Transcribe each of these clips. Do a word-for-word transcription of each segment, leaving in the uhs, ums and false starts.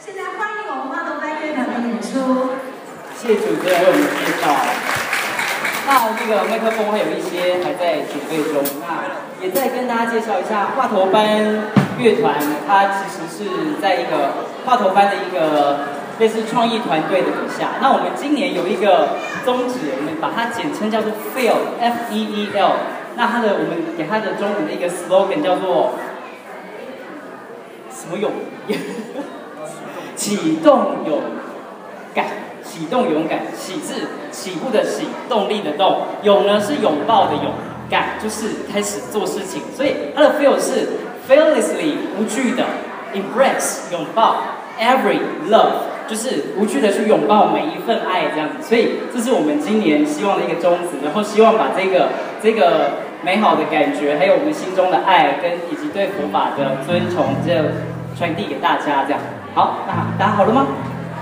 现在欢迎我们花头班乐团的演出。 谢谢主持人为我们介绍。那这个麦克风还有一些还在准备中，那也再跟大家介绍一下画头班乐团，它其实是在一个画头班的一个类似创意团队的底下。那我们今年有一个宗旨，我们把它简称叫做 F E E L F E E L。那它的我们给它的中文的一个 slogan 叫做什么勇？启动勇敢。启动勇敢，启字起步的起，动力的动，勇呢是拥抱的勇，敢就是开始做事情，所以它的 feel 是 fearlessly 无惧的 embrace 拥抱 every love 就是无惧的去拥抱每一份爱这样子，所以这是我们今年希望的一个宗旨，然后希望把这个这个美好的感觉，还有我们心中的爱跟以及对佛法的尊崇，这传递给大家这样。好，那大家好了吗？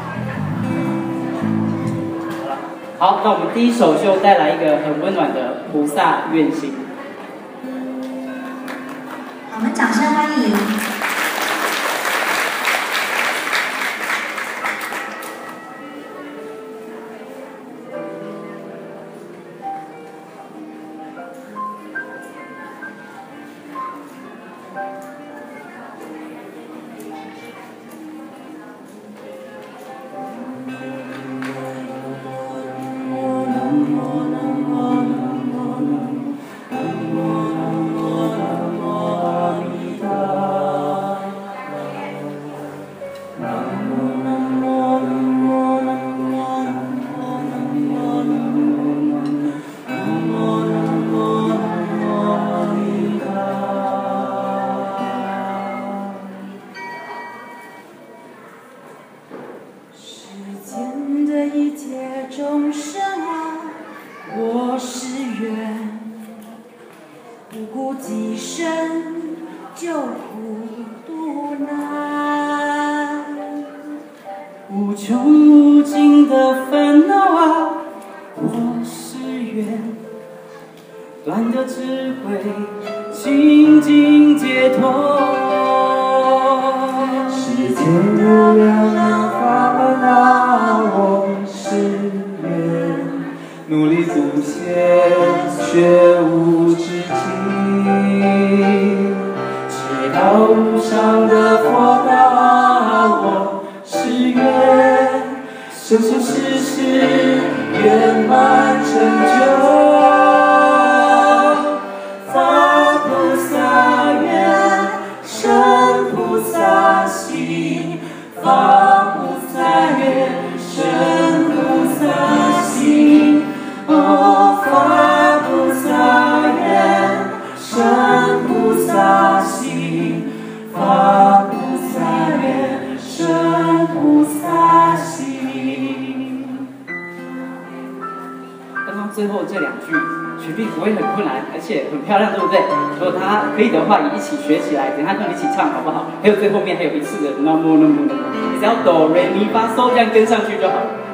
好，那我们第一首就带来一个很温暖的菩萨愿心。 我们掌声欢迎。 众生啊，我是愿不顾己身救苦渡难， 无穷无尽的烦恼啊，我是愿断得智慧，清净解脱。 世间有两样法门啊，我是愿努力不懈，学无止境，直到无上的佛道啊，我是愿生生世世圆满成就。发菩萨愿，生菩萨心，发菩萨愿，生菩萨心。哦，发菩萨愿，生菩萨心，发菩萨愿，生菩萨心。 刚刚最后这两句旋律不会很困难，而且很漂亮，对不对？如果大家可以的话，也一起学起来，等一下跟我们一起唱好不好？还有最后面还有一次的 no more no more no more， 你只要哆来咪发嗦这样跟上去就好。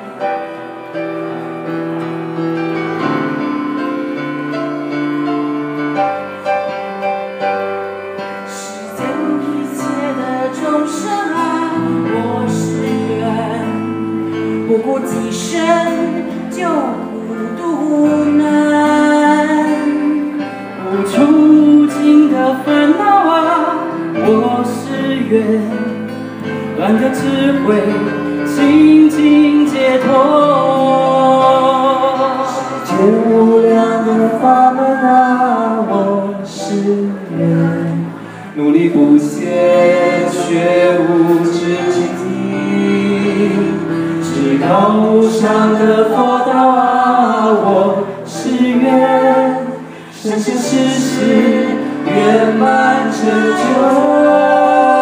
世间一切的众生啊，我是愿不顾己身救苦渡难， 无穷无尽的烦恼啊，我是愿断得智慧，清净解脱。 世间无量的法门啊，我是愿努力不懈，学无止境，直到无上的佛道啊，我是愿生生世世圆满成就。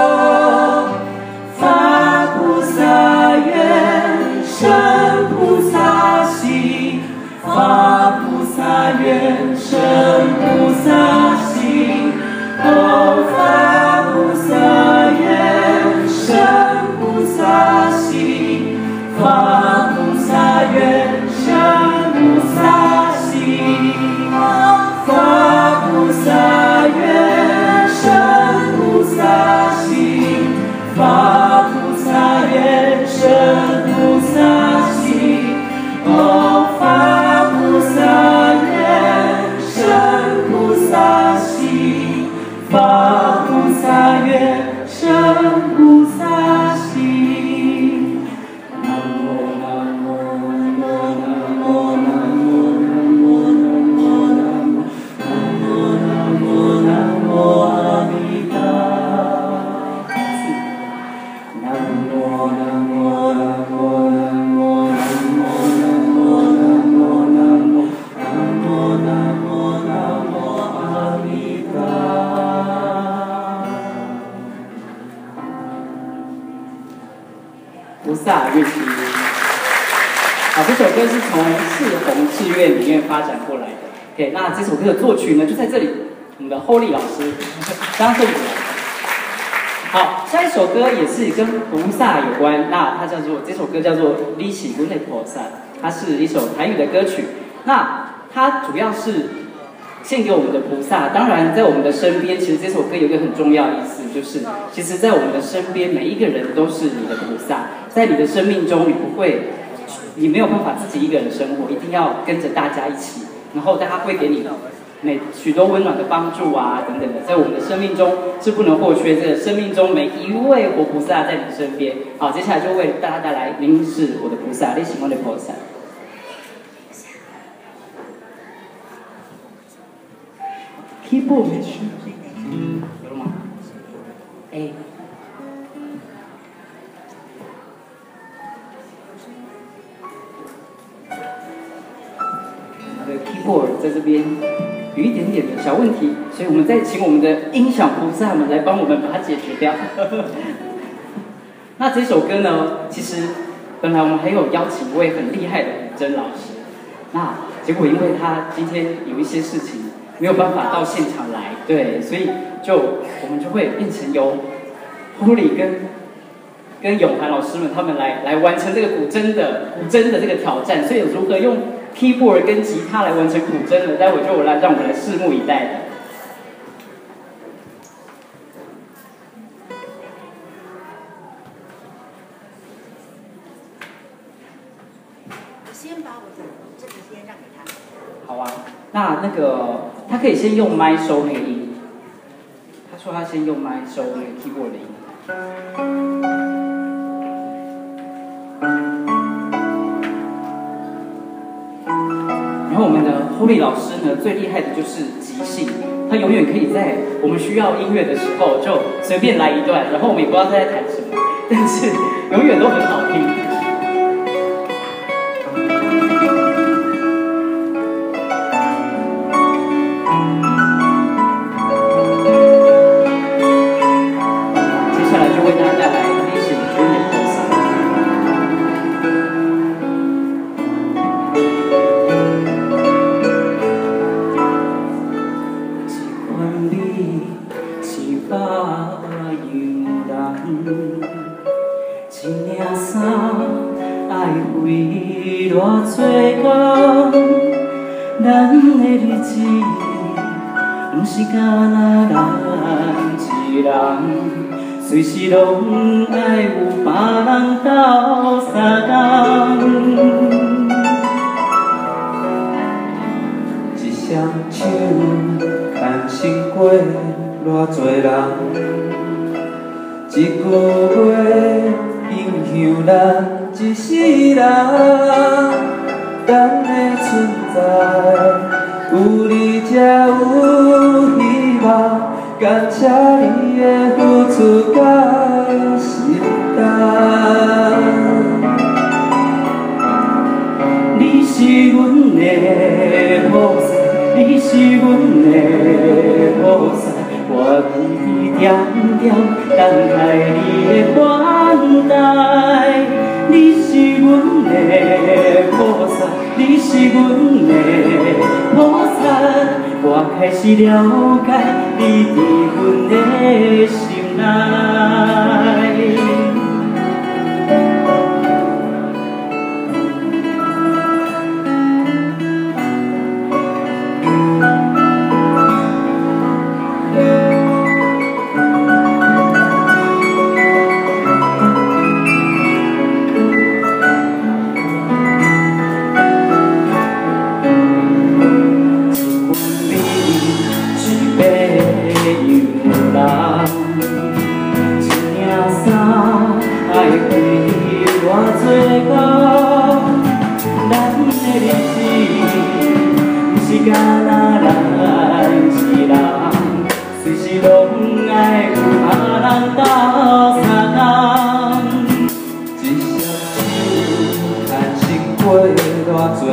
发菩萨愿，生菩萨心，发菩萨愿，生菩萨心。哦，发菩萨愿，生愿，圣菩萨心，哦，法菩萨愿，圣菩萨心，法菩萨愿，圣菩萨心。南无南无南无南无南无南无南无南无南无阿弥陀。南无南无南无南无南无南无南无南无南无南无阿弥陀。菩萨愿力。好，这首歌是从赤红志愿里面发展过来的。OK， 那这首歌的作曲呢，就在这里，我们的 Holy 老师刚这里来。好，下一首歌也是跟菩萨有关，那它叫做这首歌叫做《你是阮的菩萨》，它是一首台语的歌曲。那它主要是献给我们的菩萨。当然，在我们的身边，其实这首歌有一个很重要的意思，就是其实，在我们的身边，每一个人都是你的菩萨。在你的生命中，你不会，你没有办法自己一个人生活，一定要跟着大家一起，然后大家会给你每许多温暖的帮助啊，等等的，在我们的生命中是不能或缺。这个生命中每一位活菩萨在你身边。好，接下来就为大家带来《您是我的菩萨》，你喜欢的菩萨。keyboard 没去，有了吗？哎。它的 keyboard 在这边有一点点的小问题，所以我们再请我们的音响菩萨们来帮我们把它解决掉。那这首歌呢，其实本来我们还有邀请一位很厉害的古筝老师，那结果因为他今天有一些事情没有办法到现场来，对，所以就我们就会变成由 Holy 跟跟永涵老师们他们来来完成这个古筝的古筝的这个挑战，所以如何用 keyboard 跟吉他来完成古筝呢？待会就来让我们来拭目以待的。 先把我的这个先让给他。 好啊，那那个他可以先用麦收那个音。他说他先用麦收那个 keyboard 的音。然后我们的 Holy 老师呢，最厉害的就是即兴，他永远可以在我们需要音乐的时候就随便来一段，然后我们也不知道他在弹什么，但是永远都很好听。接下来就为大家带来《你是阮的菩萨》。一领衫爱为偌多工，咱的日子不是干那咱一人，随时拢爱有别人斗相共。一双手牵心过偌多人。一句话影响咱一世人，咱的存在有你才有希望。感谢你的付出甲承担，你是阮的菩萨，你是阮的菩萨。我一点点等待你的款待，你是阮的菩萨，你是阮的菩萨，我开始了解你伫阮的心内。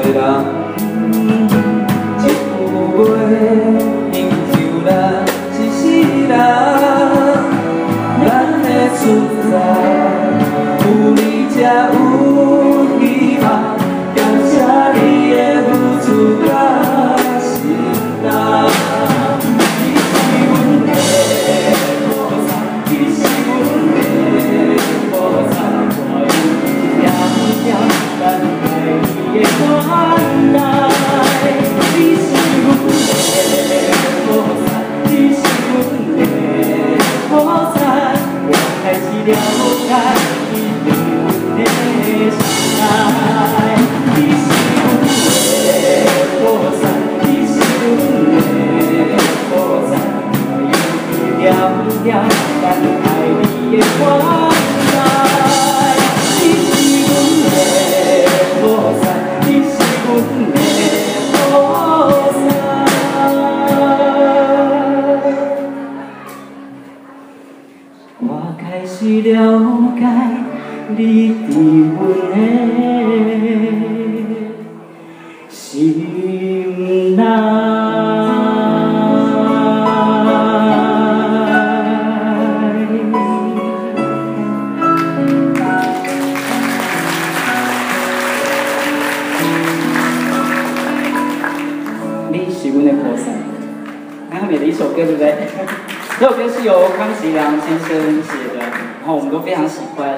人，一句话应就咱一世人，咱的存在有你才有希望，感谢你的付出甲心力。 我开始了解你伫阮的心内。你是阮的菩萨，蛮美的一首歌，对不对？这首歌是由康吉良先生写的，然后我们都非常喜欢。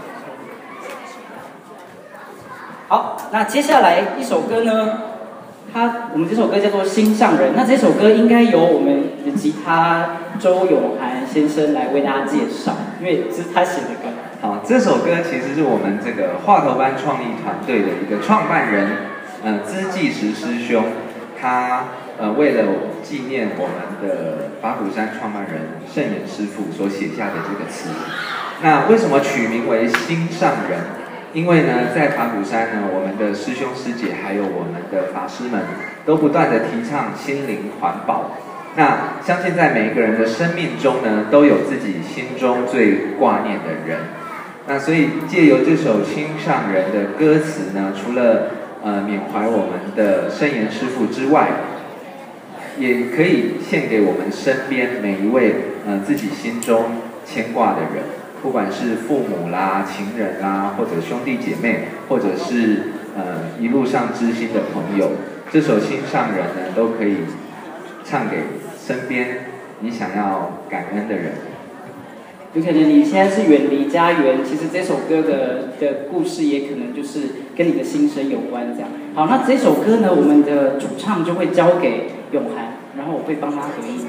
好，那接下来一首歌呢，它我们这首歌叫做《心上人》。那这首歌应该由我们的吉他周永涵先生来为大家介绍，因为这是他写的歌。 好，这首歌其实是我们这个话头班创意团队的一个创办人，呃，资纪实师兄，他呃为了纪念我们的法鼓山创办人圣严师父所写下的这个词。那为什么取名为心上人？因为呢，在法鼓山呢，我们的师兄师姐还有我们的法师们，都不断的提倡心灵环保。那相信在每一个人的生命中呢，都有自己心中最挂念的人。那所以借由这首《心上人》的歌词呢，除了呃缅怀我们的圣严师父之外，也可以献给我们身边每一位呃自己心中牵挂的人，不管是父母啦、情人啦，或者兄弟姐妹，或者是呃一路上知心的朋友，这首《心上人》呢，都可以唱给身边你想要感恩的人。 有可能你现在是远离家园，其实这首歌的的故事也可能就是跟你的心声有关这样。好，那这首歌呢，我们的主唱就会交给永涵，然后我会帮他合音。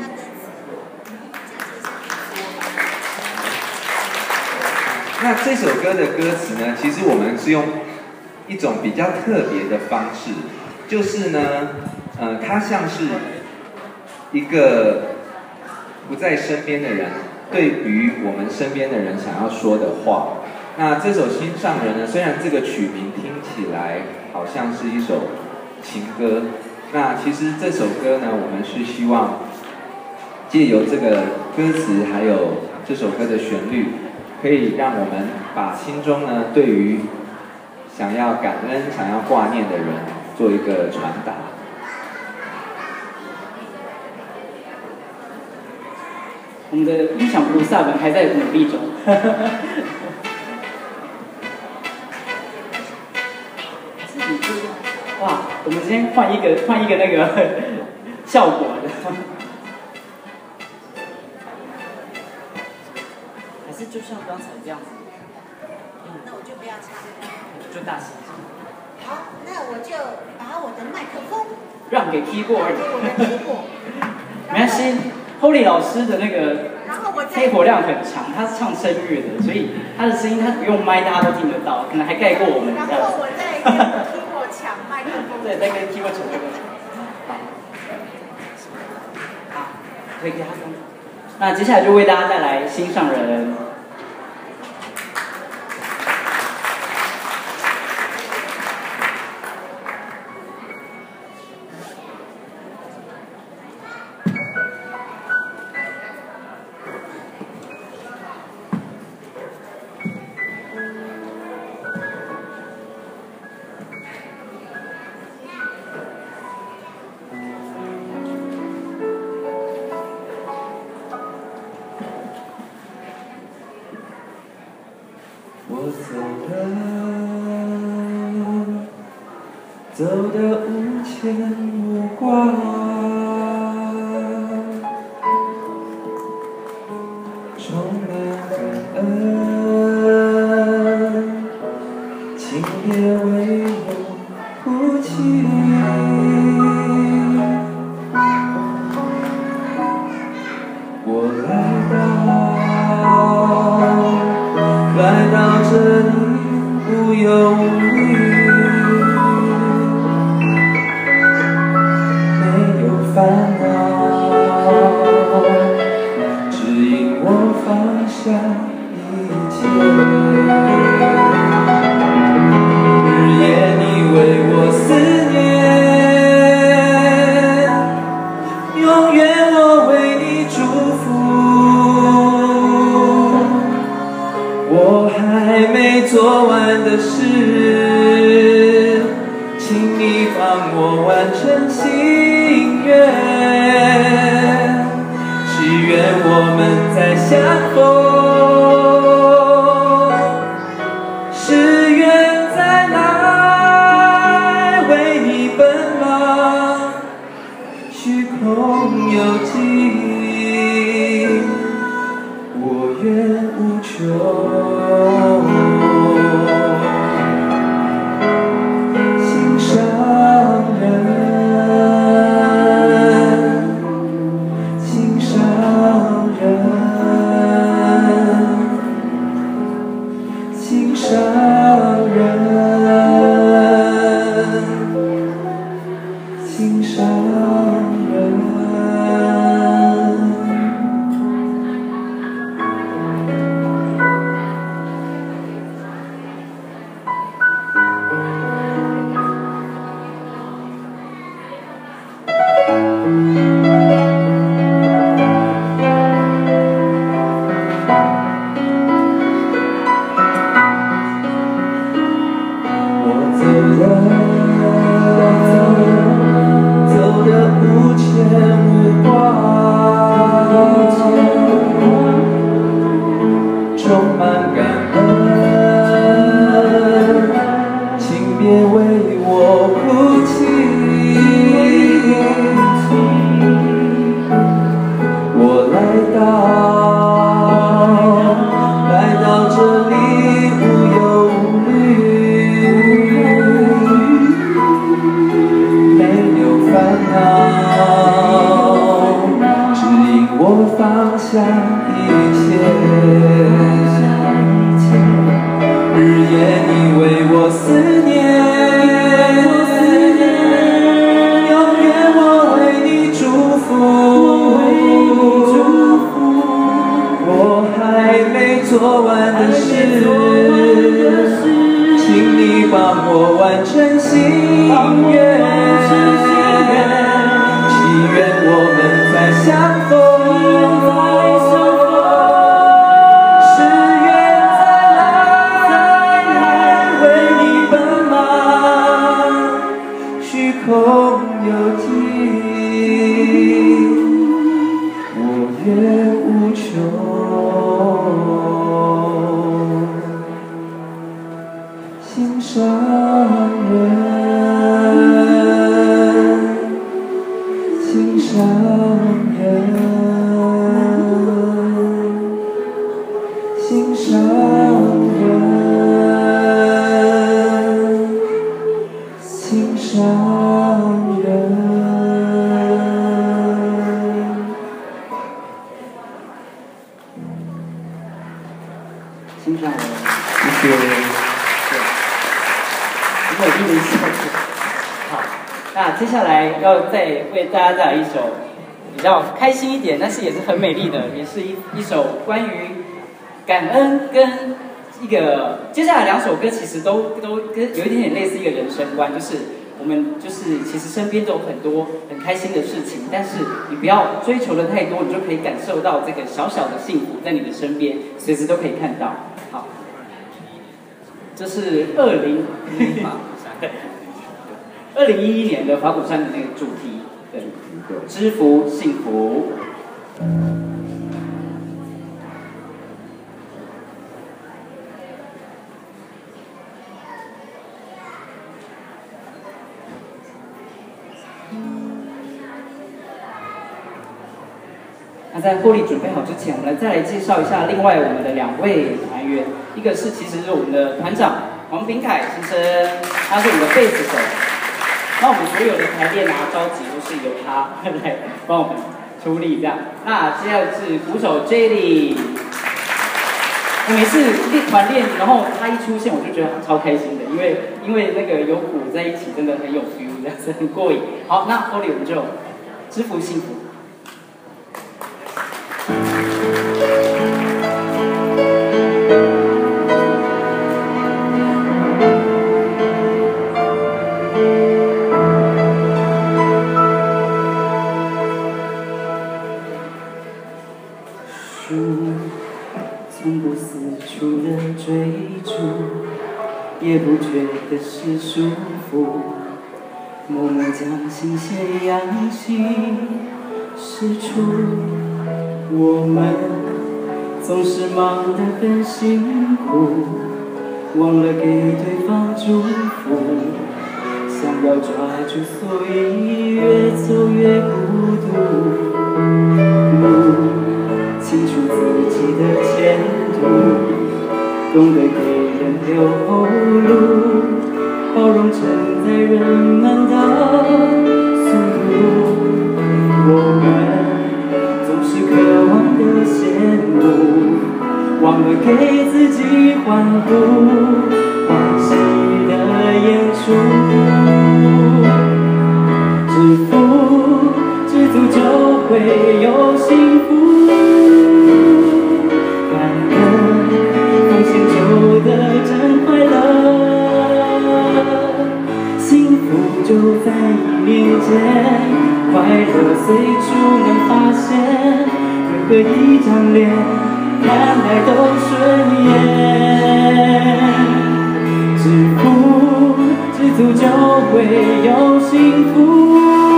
那这首歌的歌词呢，其实我们是用一种比较特别的方式，就是呢，呃，它像是一个不在身边的人对于我们身边的人想要说的话。那这首《心上人》呢，虽然这个曲名听起来好像是一首情歌，那其实这首歌呢，我们是希望借由这个歌词还有这首歌的旋律，可以让我们把心中呢对于想要感恩、想要挂念的人做一个传达。 我们的音响菩萨们还在努力中。哇，我们今天换一个换一个那个效果的，还是就像刚才这样子。 那我就不要唱。 就大声。 好，那我就把我的麦克风让给 keyboard。 给我的 keyboard。 没关系 ，Holy 老师的那个黑活量很强，他是唱声乐的，所以他的声音他不用麦大家都听得到，可能还盖过我们。 然后我再跟 keyboard 抢麦克风。 对，再跟 keyboard 抢麦克风。好，好，可以给他放。那接下来就为大家带来《心上人》。 我走了，走得无牵无挂，充满感恩，请别为我哭泣。我来到，来到这里无忧无虑，没有烦恼，指引我放下一切。日夜你为我思念，永远我为你祝福。我还没做完的事，请你帮我完成心愿。祈愿我们再相逢，誓愿再来为你奔忙，虚空有尽，我愿无穷。心上人，心上人，心上人，心上人。我走了，走得无牵无挂，充满感恩，请别为我哭泣。我来到，来到这里无忧无虑，没有烦恼，指引我放下一切。日夜你为我思念，永远我为你祝福。我还没做完的事，请你帮我完成心愿。祈愿我们再相逢，誓愿再来为你奔忙，虚空有尽，我愿无穷。心上人，心上人，心上人，心上人。 欣赏我， 谢谢。 如果一定是好，那接下来要再为大家带来一首比较开心一点，但是也是很美丽的，也是一一首关于感恩跟一个接下来两首歌其实都都跟有一点点类似一个人生观，就是我们就是其实身边都有很多很开心的事情，但是你不要追求的太多，你就可以感受到这个小小的幸福在你的身边，随时都可以看到。好，这是二零二零一一年的法鼓山的那个主题，对，知福幸福。 在获利准备好之前，我们来再来介绍一下另外我们的两位团员，一个是其实是我们的团长黄炳凯先生，他是我们的贝斯手。那我们所有的排练啊、召集都是由他来帮我们出力这样。那接下来是鼓手 Jelly。我每次练团练，然后他一出现，我就觉得超开心的，因为因为那个有鼓在一起，真的很有 feel， 这样子很过瘾。好，那后里我们就知福幸福。 从不四处的追逐，也不觉得是束缚，默默将心血氧气释出。我们总是忙得很辛苦，忘了给对方祝福，想要抓住，所以越走越孤独。清楚自己的前途，懂得给人留后路，包容承载人们的速度。我们总是渴望的羡慕，忘了给自己欢呼，欢喜的演出。知福知足就会有幸福。的真快乐，幸福就在你面前，快乐随处能发现，任何一张脸看来都顺眼。知福知足就会有幸福，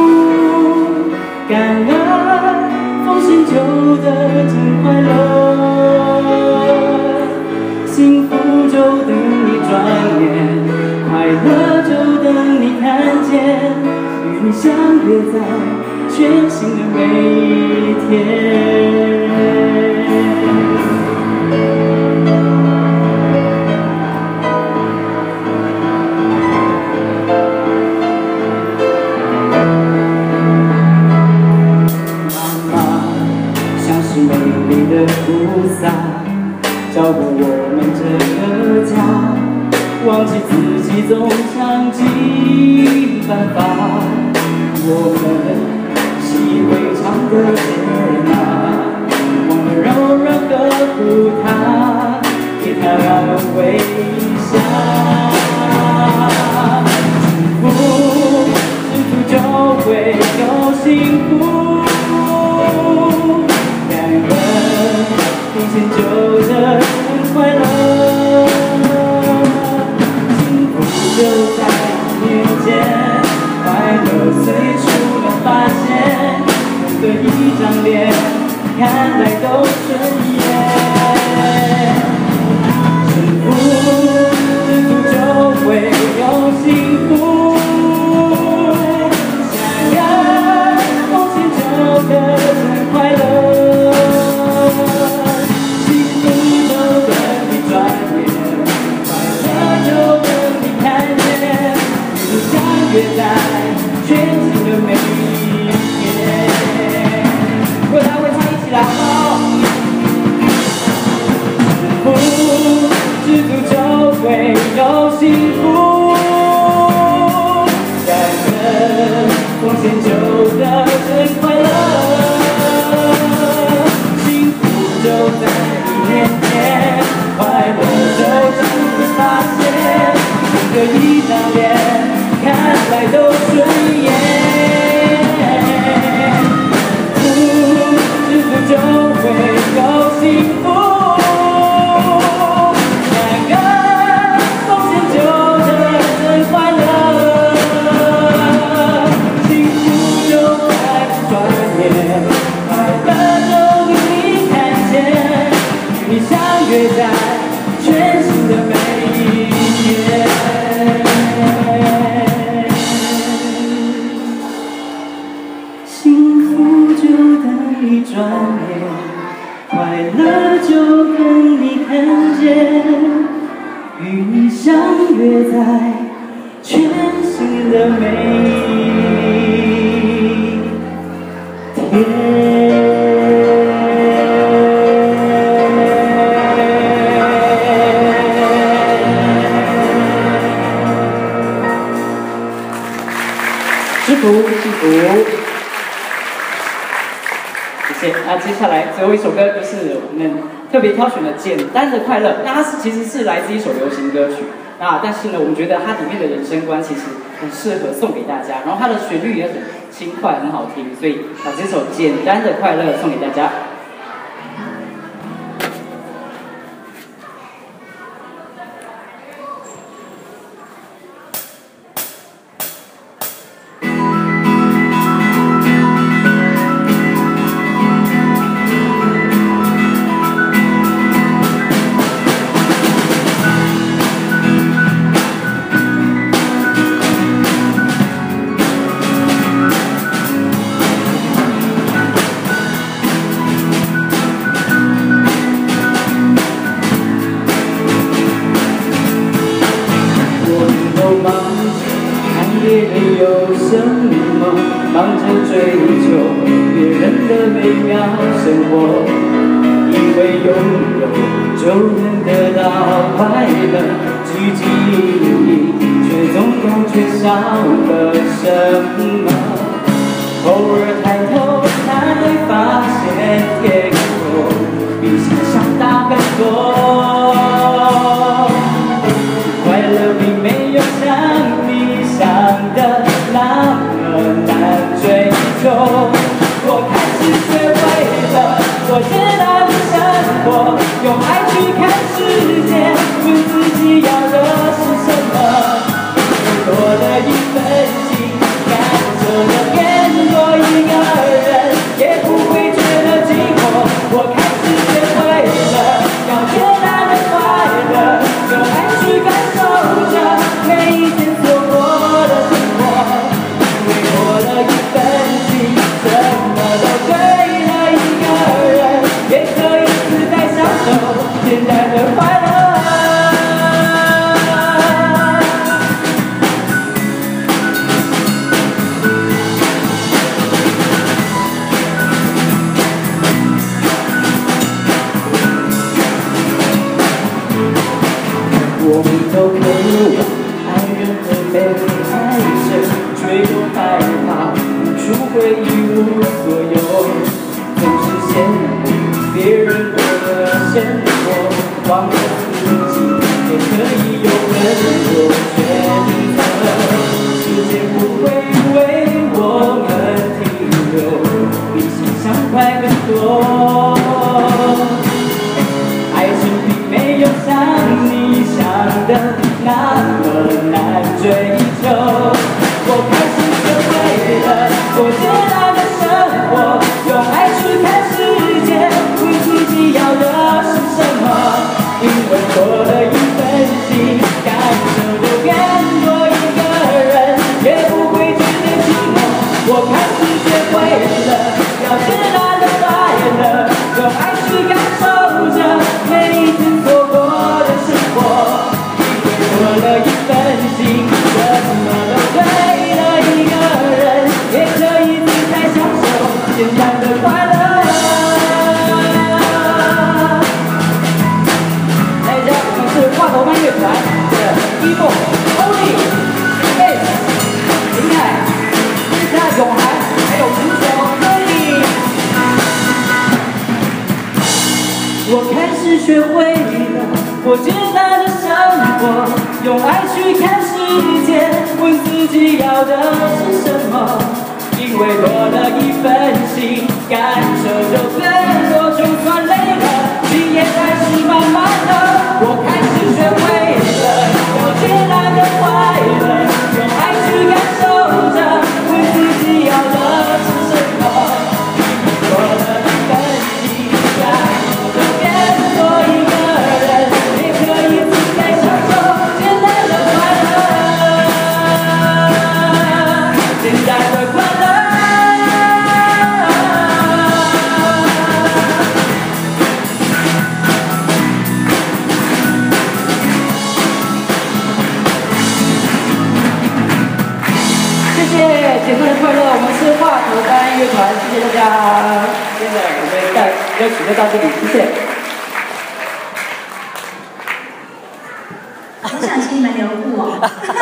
感恩奉献就的真快乐。幸福就等你转眼，快乐就等你看见，与你相约在全新的每一天。妈妈像是美丽的菩萨，照顾我们这个家，忘记自己总想尽办法。我们习以为常的接纳，忘了柔软呵护他，给他安慰一下。知福知足就会有幸福，感恩奉献就这真快乐，幸福就在面前，快乐随处能发现，任何一张脸看来都顺眼。知福知足就会有幸福，想要奉献就的真快乐。约在全新的每一天，各位大家会唱一起来好不好？知福知足就会有幸福，感恩奉献就的真快乐，幸福就在你面前，快乐就让你发现，任何一张脸看来都顺眼。知福知足就会有幸福，感恩奉献就的与你相约在全新的每一天。祝福，祝福，谢谢。那接下来最后一首歌就是我们特别挑选的《简单的快乐》，那它是其实是来自一首流行歌曲，那但是呢，我们觉得它里面的人生观其实很适合送给大家，然后它的旋律也很轻快，很好听，所以把这首《简单的快乐》送给大家。忙着追求别人的美妙生活，以为拥有就能得到快乐，汲汲营营，却总感觉少了什么。偶尔抬头才发现天空比想象大很多，快乐并没有像你想的那么难追求。我开始学会了过简单的生活，用爱去看世界，问自己要的是什么。多了一份心，感受的变多一个人，也不会觉得寂寞。我开始学会了要简单的快乐，用爱去感受着每一天所过的生活。因为多了一份心，什么都对了一个人，也可以自在享受简单的快乐。我们都渴望爱人和被爱着，却又害怕付出会一无所有，总是羡慕别人过的生活，忘了自己也可以有更多选择。时间不会为我们停留，比想象快很多。爱情并没有像你想的那么难追求。我开始学会了过简单的生活，用爱去看世界，问自己要的是什么。因为多了一份心，感受就变多一个人，也不会觉得寂寞。我开始学会了要简单的快乐，用爱去感受着每一天所过的生活。因为多了一份心，什么都对了一个人，也可以自在享受简单的快乐。来一下，我们是话头班乐团的一梦、欧丽、贝斯、林海、吉他、永涵，还有鼓手柯以。我开始学会了过简单的生活，用爱去看世界，问自己要的是什么。因为多了一份心，感受就更多，就算累了，心也开始慢慢的。我开始学会了要简单的快乐，用爱去感受着，问自己要的是什么。多了一份心，感受就变多一个人，也可以自在享受简单的快乐，简单的快乐。 谢，节日快乐！我们是华头班乐团，谢谢大家。现在我们带歌曲就到这里，谢谢。 我想请你们留步哦。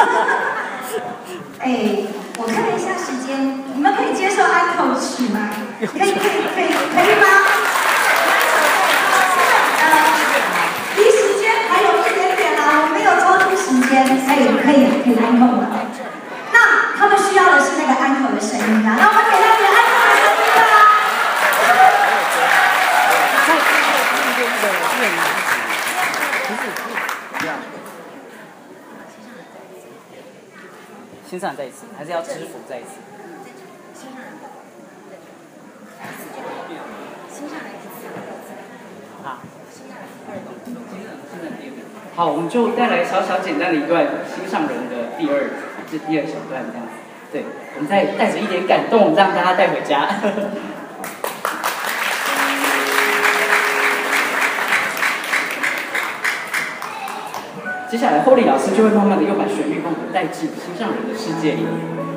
哎，我看了一下时间，你们可以接受安口曲吗？可以可以可以可以吗？呃，离时间还有一点点啦，我没有超出时间，哎，可以可以安口了。那他们需要的是那个安口的声音啊，那我们给他们安口的声音吧。 欣赏再一次，还是要知福再一次？好。好，我们就带来小小简单的一段心上人的第二，这第二小段这样子。对，我们再带着一点感动，让大家带回家。接下来，后里老师就会慢慢的又把旋律帮我们带进心上人的世界里。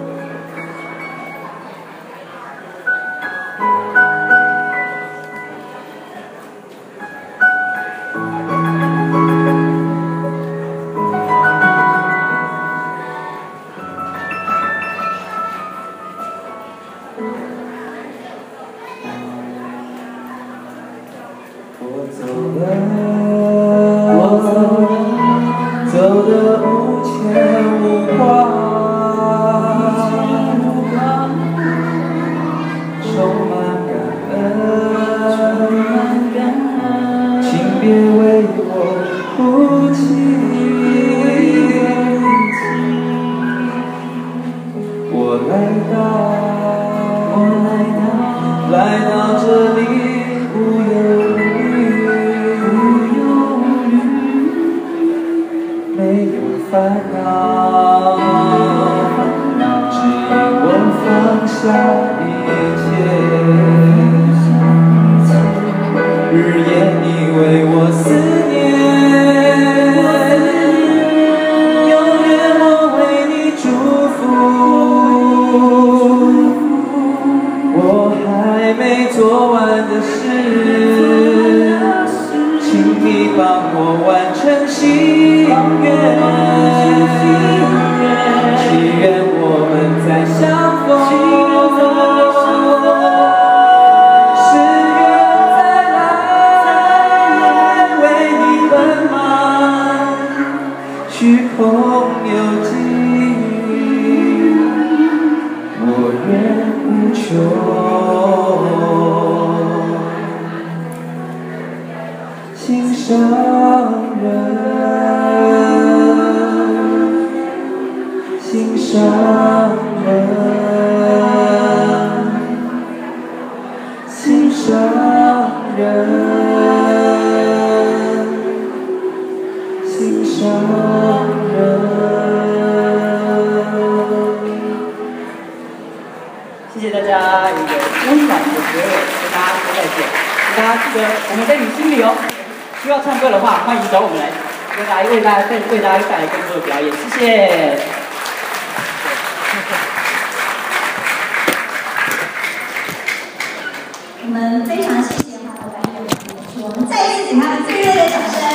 我走了，我走了，走得无牵无挂，充满感恩，请别为我哭泣。我来到，我来到，来到这里，无忧无虑，没有烦恼，只因我放下一切。日夜你为我思念，永远我为你祝福。我还没做完的事，请你帮我完成心愿。祈愿我们再相逢，十月再来为你奔忙，虚空有尽，我愿无穷。心上人，心上人，心上人，心上人。 谢谢大家有一个温暖的结尾，跟大家说再见。大家记得我们在你心里哦。需要唱歌的话，欢迎找我们来，为大家为大家为为大家带来更多的表演。谢谢。 我们非常谢谢华头班乐团的演出，我们再一次给他们最热烈的掌声。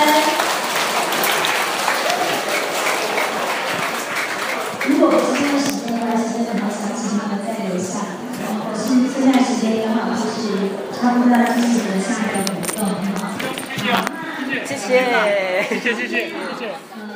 如果不是因为时间关系，真的好想请他们再留下。可是现在时间刚好就是差不多要进行下一个活动，好。 谢谢， 谢谢谢谢谢谢。